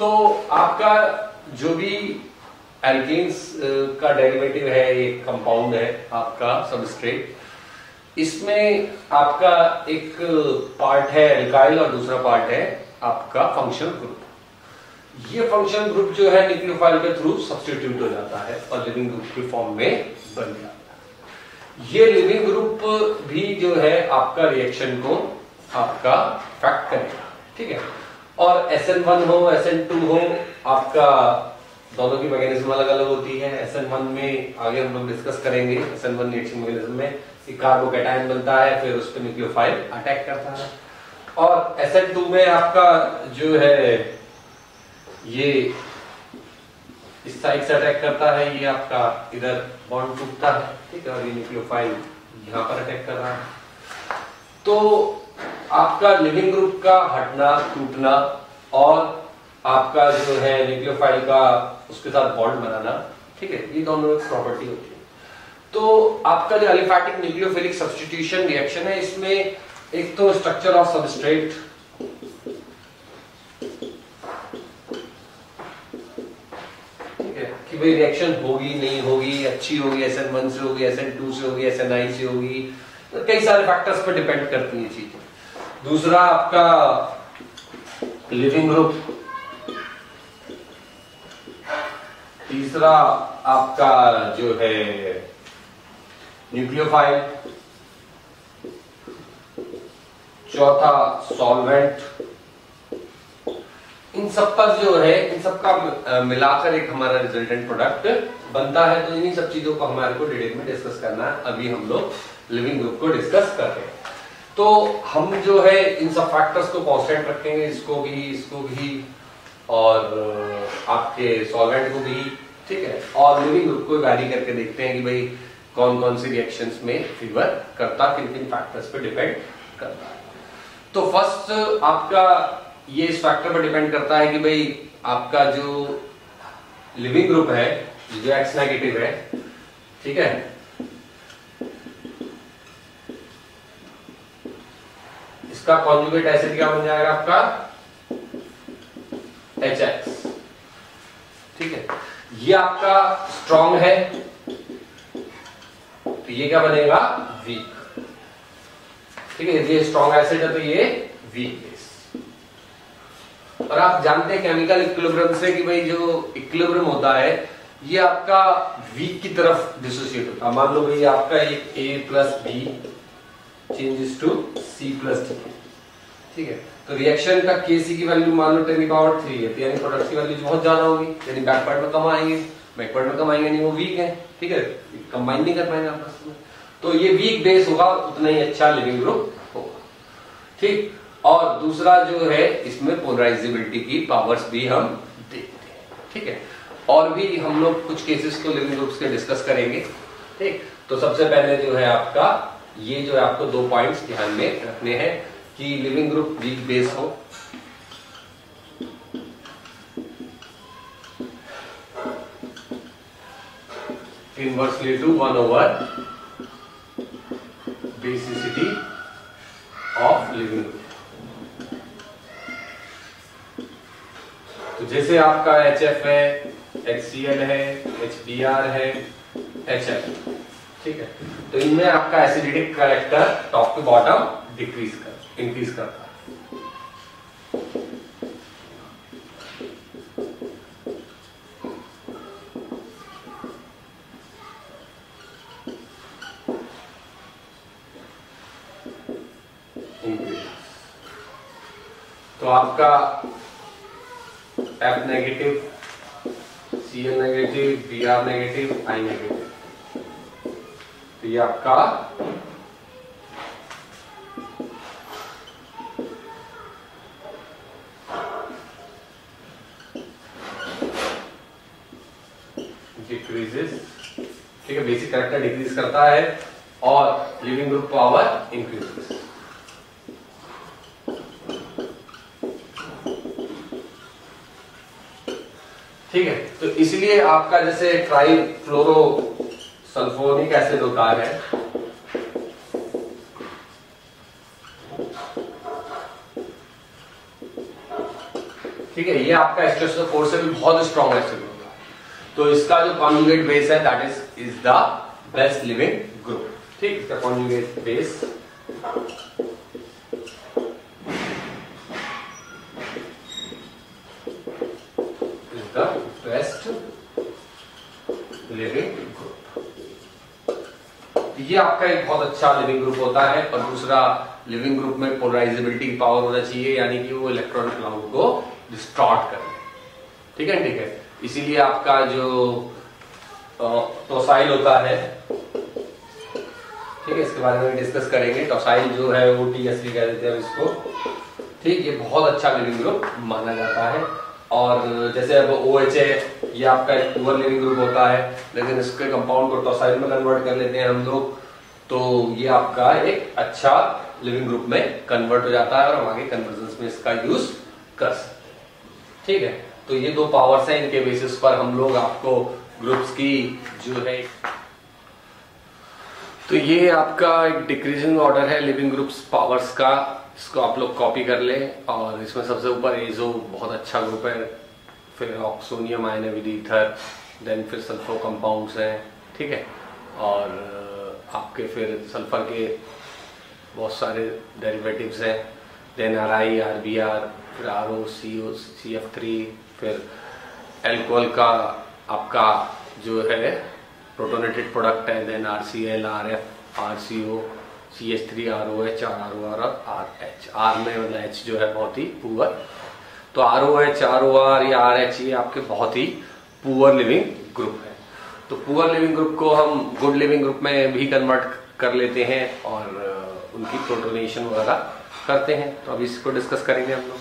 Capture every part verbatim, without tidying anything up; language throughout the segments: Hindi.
तो आपका जो भी एल्केन्स का डेरिवेटिव है, एक कंपाउंड है आपका सबस्ट्रेट, इसमें आपका एक पार्ट है एल्काइल और दूसरा पार्ट है आपका फंक्शनल ग्रुप। ये फंक्शनल ग्रुप जो है न्यूक्लियोफाइल के थ्रू सब्स्टिट्यूट हो जाता है और लिविंग ग्रुप की फॉर्म में बन जाता है। ये लिविंग ग्रुप भी जो है आपका रिएक्शन को आपका इफेक्ट करेगा, ठीक है। और एस एन वन हो, एस एन टू हो, आपका दोनों की मैकेनिज्म अलग अलग होती है। एस एन वन में आगे हम लोग डिस्कस करेंगे, S N one reaction mechanism में कार्बोकैटायन बनता है, फिर उस पर न्यूक्लियोफाइल अटैक करता है। और एस एन टू में आपका जो है ये इस साइड से अटैक करता है, ये आपका इधर बॉन्ड टूटता है, ठीक है, और ये न्यूक्लियोफाइल यहां पर अटैक कर रहा है। तो आपका लिविंग ग्रुप का हटना, टूटना और आपका जो है न्यूक्लियोफाइल का उसके साथ बॉन्ड बनाना, ठीक है, ये दोनों एक प्रॉपर्टी होती है। तो आपका जो एलिफैटिक न्यूक्लियोफिलिक सब्स्टिट्यूशन रिएक्शन है, इसमें एक तो स्ट्रक्चर ऑफ सबस्ट्रेट, कि भाई रिएक्शन होगी नहीं होगी, अच्छी होगी एस एन वन से होगी, एस एन टू से होगी, एस एन आई से होगी, तो कई सारे फैक्टर्स पर डिपेंड करती है चीजें। दूसरा आपका लिविंग ग्रुप, तीसरा आपका जो है न्यूक्लियोफाइल, चौथा सॉल्वेंट। इन सब पर जो है इन सब का मिलाकर एक हमारा रिजल्टेंट प्रोडक्ट बनता है। तो इन्हीं सब चीजों को हमारे को डिटेल में डिस्कस करना है। अभी हम लोग लिविंग ग्रुप को डिस्कस कर रहे हैं, तो हम जो है इन सब फैक्टर्स को कांस्टेंट रखेंगे, इसको भी, इसको भी और आपके सॉल्वेंट को भी, ठीक है, और लिविंग ग्रुप को वैरी करके देखते हैं कि भाई कौन कौन सी रिएक्शंस में फेवर करता, किन किन फैक्टर्स पे डिपेंड करता है। तो फर्स्ट आपका ये इस फैक्टर पर डिपेंड करता है कि भाई आपका जो लिविंग ग्रुप है, जो एक्स नेगेटिव है, ठीक है, इसका कॉन्जुगेट एसिड क्या बन जाएगा आपका एच एक्स, ठीक है। ये आपका स्ट्रॉन्ग है तो ये क्या बनेगा वीक, ठीक है। ये स्ट्रॉन्ग एसिड है तो ये वीक बेस। और आप जानते हैं केमिकल इक्विलिब्रियम से कि भाई जो इक्विलिब्रियम होता है ये आपका वीक की तरफ डिसोसिएट होता है। मान लो भाई आपका एक A plus B changes to C plus D, ठीक है। तो रिएक्शन का केसी की वैल्यू मान लो टेन की पावर थ्री है, यानी प्रोडक्ट की वैल्यू बहुत ज्यादा होगी, यानी बैकवर्ड में कम आएंगे, बैकवर्ड में कम आएंगे नहीं, वो वीक है, ठीक है, कंबाइन नहीं कर पाएंगे आपस में। तो ये वीक बेस होगा, उतना ही अच्छा लिविंग ग्रुप होगा, ठीक। और दूसरा जो है इसमें पोलराइजेबिलिटी की पावर्स भी हम देखते हैं, ठीक है। और भी हम लोग कुछ केसेस को लिविंग ग्रुप्स के डिस्कस करेंगे, ठीक। तो सबसे पहले जो है आपका ये जो है आपको दो पॉइंट्स ध्यान में रखने हैं कि लिविंग ग्रुप वीक बेस हो, inversely to one over basicity of leaving group. तो जैसे आपका एच एफ है, एच सी एल है, एच बी आर है, एच एफ, ठीक है। तो इनमें आपका acidic character top to bottom decrease कर इंक्रीज करता है। तो आपका F negative, C L negative, B R negative, I negative, तो ये आपका डिक्रीजेस, ठीक है, बेसिक कैरेक्टर डिक्रीज करता है और लिविंग ग्रुप पावर इंक्रीजेस। ठीक है, तो इसलिए आपका जैसे ट्राई फ्लोरो सल्फोनिक एसिड होता है, ठीक है, ये आपका स्ट्रेस ऑफ फोर्स से भी बहुत स्ट्रॉन्ग एसिड होगा। तो इसका जो कॉन्जुगेट बेस है that is is the best leaving group. ठीक, इसका conjugate base is the best leaving group. ये आपका एक बहुत अच्छा लिविंग ग्रुप होता है। और दूसरा, लिविंग ग्रुप में पोलराइजेबिलिटी की पावर होना चाहिए, यानी कि वो इलेक्ट्रॉन क्लाउड को डिस्टॉर्ट करे। ठीक है, ठीक है। इसीलिए आपका जो टॉसाइल होता है, ठीक है, इसके बारे में डिस्कस करेंगे। टॉसाइल जो है वो टी एस भी कह देते हैं इसको। ठीक, ये बहुत अच्छा लिविंग ग्रुप माना जाता है। और जैसे अब ओ एच है, ये आपका एक पुअर लिविंग ग्रुप होता है, लेकिन इसके कंपाउंड को टॉसाइल में कन्वर्ट कर लेते हैं हम लोग, तो ये आपका एक अच्छा लिविंग ग्रुप में कन्वर्ट हो जाता है और हम आगे कन्वर्जन में इसका यूज कर सकते हैं। ठीक है, तो ये दो पावर्स हैं, इनके बेसिस पर हम लोग आपको ग्रुप्स की जो है, तो ये आपका एक डिक्रीजिंग ऑर्डर है लिविंग ग्रुप्स पावर्स का। इसको आप लोग कॉपी कर ले। और इसमें सबसे ऊपर एजो बहुत अच्छा ग्रुप है, फिर oxonium ion with ether, then फिर सल्फर कंपाउंड्स हैं। ठीक है, और आपके फिर सल्फर के बहुत सारे डेरिवेटिव्स हैं, then R I, R B R, फिर R O, C O, C F three, फिर एल्कोहल का आपका जो है प्रोटोनेटेड प्रोडक्ट है, then R C L, R F, R C O, C H three, R O H, R R O R और आर एच। आर में मतलब एच जो है बहुत ही पुअर, तो R O H, R O R या आर एच ये आपके बहुत ही पुअर लिविंग ग्रुप है। तो पुअर लिविंग ग्रुप को हम गुड लिविंग ग्रुप में भी कन्वर्ट कर लेते हैं और उनकी प्रोटोनेशन वगैरह करते हैं। तो अभी इसको डिस्कस करेंगे हम लोग।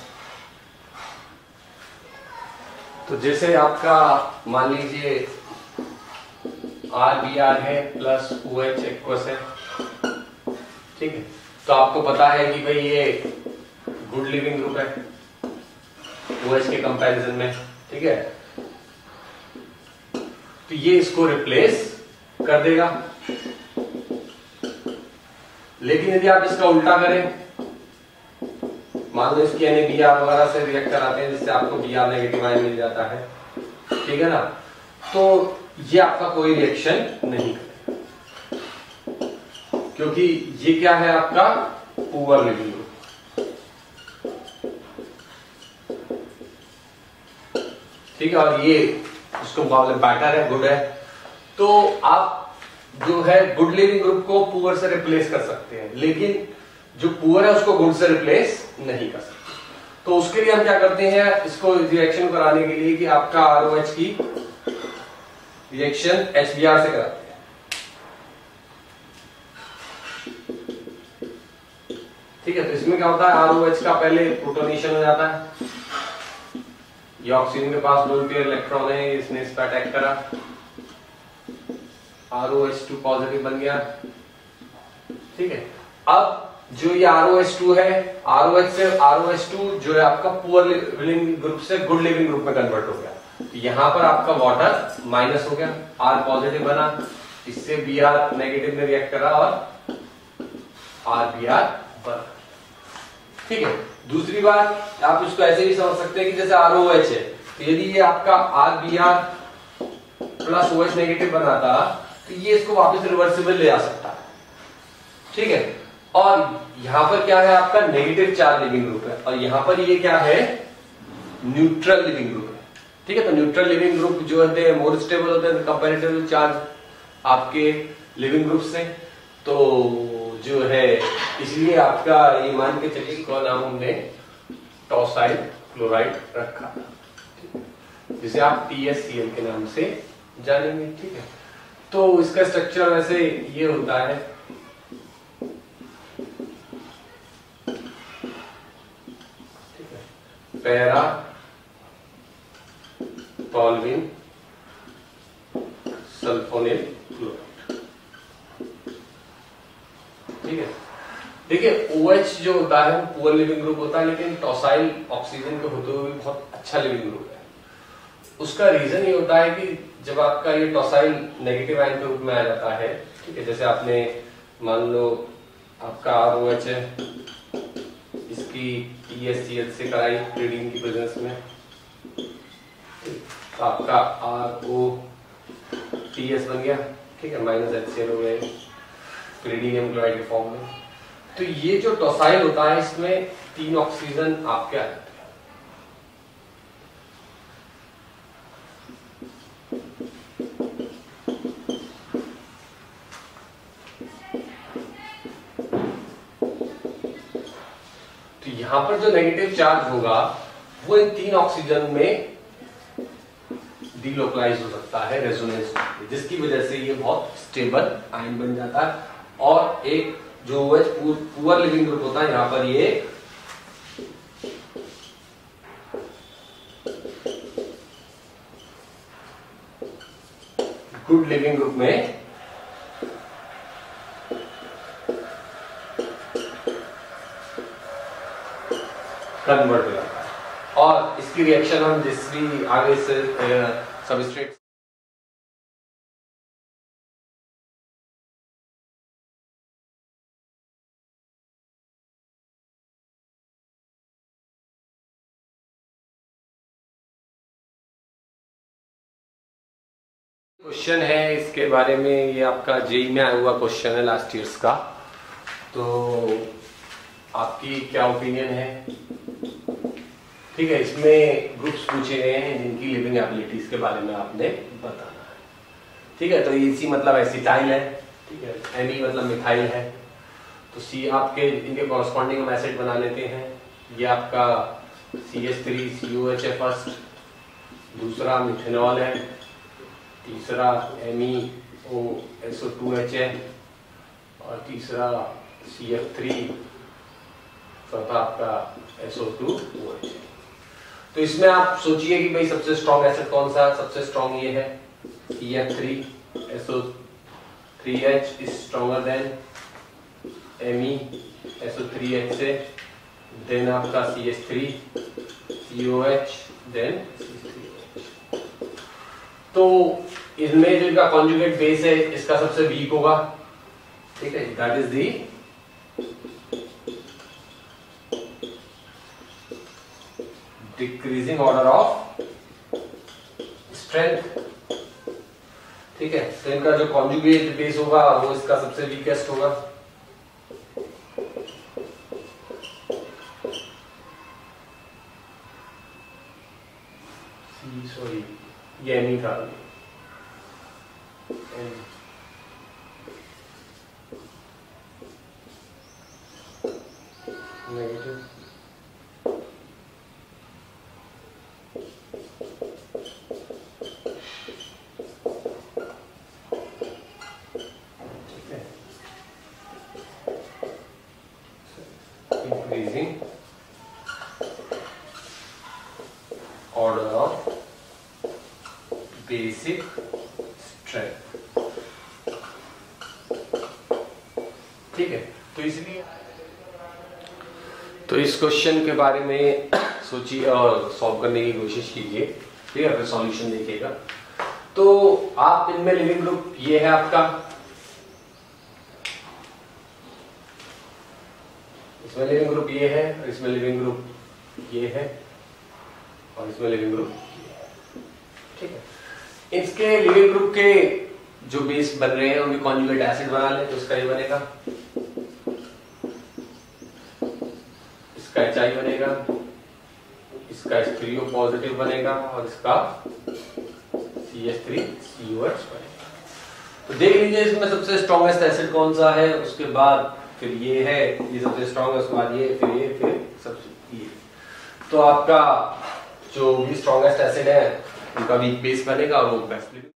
तो जैसे आपका मान लीजिए आर बी आर है प्लस ओ एच एक्वस है। ठीक है, तो आपको पता है कि भाई ये गुड लिविंग ग्रुप है ओ एच के कंपैरिजन में। ठीक है, तो ये इसको रिप्लेस कर देगा। लेकिन यदि आप इसका उल्टा करें, मान लो इसकी यानी बी आर वगैरह से रिएक्ट कराते हैं जिससे आपको बी आर नेगेटिव आयन मिल जाता है। ठीक है ना, तो ये आपका कोई रिएक्शन नहीं करेगा, क्योंकि ये क्या है आपका पुअर लिविंग ग्रुप। ठीक है, और ये उसके मुकाबले बेटर है, गुड है। तो आप जो है गुड लिविंग ग्रुप को पुअर से रिप्लेस कर सकते हैं, लेकिन जो पुअर है उसको गुड से रिप्लेस नहीं कर सकते। तो उसके लिए हम क्या करते हैं, इसको रिएक्शन कराने के लिए कि आपका आरओएच की रिएक्शन एचबीआर से कराते हैं। ठीक है, तो इसमें क्या होता है, आरओएच का पहले प्रोटोनेशन हो जाता है। ये ऑक्सीजन के पास दो पेयर इलेक्ट्रॉन है, इसने इस पर अटैक करा, R O H two positive बन गया। ठीक है, अब जो ये आर ओ एच टू है, आर ओ एच से आर ओ एच टू जो है आपका पुअर लिविंग ग्रुप से गुड लिविंग ग्रुप में कन्वर्ट हो गया। यहां पर आपका वाटर माइनस हो गया, आर पॉजिटिव बना, इससे बी आर नेगेटिव में रिएक्ट करा और आर बी आर बना। ठीक है, दूसरी बात आप इसको ऐसे भी समझ सकते हैं कि जैसे आर ओ एच है, तो यदि ये आपका R B R plus O H negative बनाता तो ये इसको वापस रिवर्सिबल ले आ सकता है। ठीक है, और यहां पर क्या है आपका नेगेटिव चार्ज लिविंग ग्रुप है, और यहां पर ये क्या है न्यूट्रल लिविंग ग्रुप है। ठीक है, तो न्यूट्रल लिविंग ग्रुप जो होते हैं मोर स्टेबल होते हैं कंपैरेटिव चार्ज आपके लिविंग ग्रुप से। तो जो है इसलिए आपका ये मान के चलिए इसका नाम हमने टॉसाइल क्लोराइड रखा, जिसे आप टी एस सी एल के नाम से जानेंगे। ठीक है, तो इसका स्ट्रक्चर वैसे ये होता है, ठीक है, पैरा टॉल्विन सल्फोनिल क्लोराइड। ठीक है, देखिए OH जो होता है पुअर लिविंग ग्रुप होता है, लेकिन टॉसाइल ऑक्सीजन के होते हुए बहुत अच्छा लिविंग ग्रुप है। उसका रीजन ये होता है कि जब आपका ये टॉसाइल नेगेटिव आयन के रूप में आ जाता है, ठीक है, जैसे आपने मान लो आपका आरओएच है, इसकी टी एस सी एल से कराई रीडिंग की प्रेजेंस में, तो आपका आर ओ टी एस बन गया, ठीक है, माइनस एच सी एल हो गया क्लोराइड क्लोराइड के फॉर्म में। तो ये जो टॉसाइल होता है इसमें तीन ऑक्सीजन आपके आ जाते हैं। तो यहां पर जो नेगेटिव चार्ज होगा वो इन तीन ऑक्सीजन में डीलोकलाइज हो सकता है रेजोनेंस, जिसकी वजह से ये बहुत स्टेबल आयन बन जाता है। और एक जो पुअर लिविंग ग्रुप होता है यहां पर ये गुड लिविंग ग्रुप में कन्वर्ट हो जाता है। और इसकी रिएक्शन हम जिस भी आगे से सबस्ट्रेट क्वेश्चन है इसके बारे में, ये आपका जेई में आया हुआ क्वेश्चन है लास्ट ईयर्स का। तो आपकी क्या ओपिनियन है? ठीक है, इसमें ग्रुप्स पूछे गए हैं जिनकी लिविंग एबिलिटीज के बारे में आपने बताना है। ठीक है, तो ई सी मतलब एसिटाइल है, ठीक है, एम ई मतलब मिथाइल है। तो सी आपके इनके कॉरस्पॉन्डिंग हम एसिड बना लेते हैं। ये आपका C H three C O H है फर्स्ट, दूसरा मिथेनॉल है, तीसरा M E O S O two H है और तीसरा सी एफ थ्री, चौथा आपका S O two O H है। तो इसमें आप सोचिए कि भाई सबसे स्ट्रॉन्ग एसिड कौन सा? सबसे स्ट्रॉन्ग ये है C F three S O three H is stronger than M E S O three H से, देन आपका C H three C O H, then C three H. तो इसमें जो इनका कॉन्जुगेट बेस है इसका सबसे वीक होगा, ठीक है, that is the decreasing order of strength. ठीक है, तो इनका जो कॉन्जुगेट बेस होगा वो इसका सबसे वीकेस्ट होगा। सॉरी ये एम ई था, negative increasing order of basic strength। ठीक है, तो इसलिए तो इस क्वेश्चन के बारे में सोचिए और सॉल्व करने की कोशिश कीजिए, ठीक है, फिर सॉल्यूशन देखिएगा। तो आप इनमें लिविंग ग्रुप ये है आपका, इसमें लिविंग ग्रुप ये है, इसमें लिविंग ग्रुप ये है और इसमें लिविंग ग्रुप ये है, ठीक है। इसके लिविंग ग्रुप के जो बेस बन रहे हैं उनके कॉन्जुगेट एसिड बना लें तो इसका ये बनेगा, इसका एच आई बनेगा, इसका एच थ्री ओ पॉजिटिव बनेगा और इसका C H three C O H बनेगा। तो देख लीजिए इसमें सबसे स्ट्रॉन्गेस्ट एसिड कौन सा है, उसके बाद फिर ये है, ये सबसे स्ट्रॉन्ग है, उसके बाद ये, फिर ये, फिर सबसे ये। तो आपका जो भी स्ट्रॉन्गेस्ट एसिड है उनका वीक बेस बनेगा और वो बेस्ट